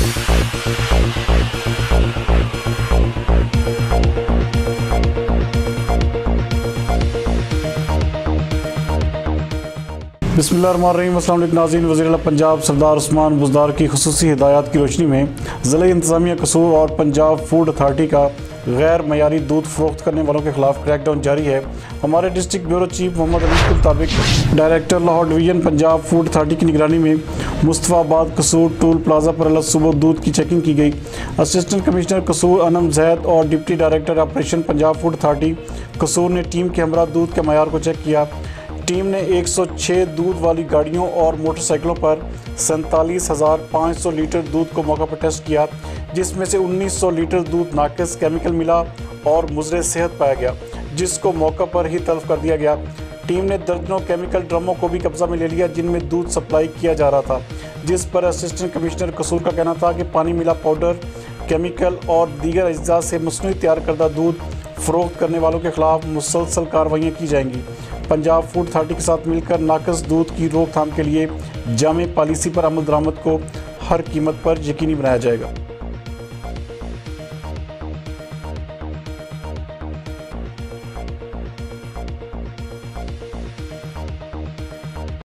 बिस्मिल्लाहिर्रहमानिर्रहीम। अस्सलाम वालेकुम नाज़रीन। वज़ीर-ए-आला पंजाब सरदार उस्मान बुज़दार की खुसूसी हिदायत की रोशनी में ज़िला इंतज़ामिया कसूर और पंजाब फूड अथॉरिटी का गैर मयारी दूध फ़रोख्त करने वालों के खिलाफ क्रैकडाउन जारी है। हमारे district bureau chief Mohammad Ali के मुताबिक director Lahore division Punjab food authority की निगरानी में मुस्तफ़ाबाद कसूर टूल प्लाजा पर अलग सुबह दूध की चेकिंग की गई। असिस्टेंट कमिश्नर कसूर अनम जैद और deputy director operation Punjab food authority Kasur ने टीम के हमरा दूध के मयार को चेक किया। टीम ने 106 दूध वाली गाड़ियों और मोटरसाइकिलों पर 47,500 लीटर दूध को मौका पर टेस्ट किया, जिसमें से 1900 लीटर दूध नाकिस केमिकल मिला और मुज़रे सेहत पाया गया, जिसको मौका पर ही तल्फ कर दिया गया। टीम ने दर्जनों केमिकल ड्रमों को भी कब्जा में ले लिया, जिनमें दूध सप्लाई किया जा रहा था, जिस पर असिस्टेंट कमिश्नर कसूर का कहना था कि पानी मिला पाउडर, केमिकल और दीगर अज्जा से मसनूई तैयार करदा दूध फ़रोख्त करने वालों के खिलाफ मुसलसल कार्रवाइयाँ की जाएंगी। पंजाब फूड अथॉरिटी के साथ मिलकर नाकस दूध की रोकथाम के लिए जामे पॉलिसी पर अमल दरामद को हर कीमत पर यकीनी बनाया जाएगा।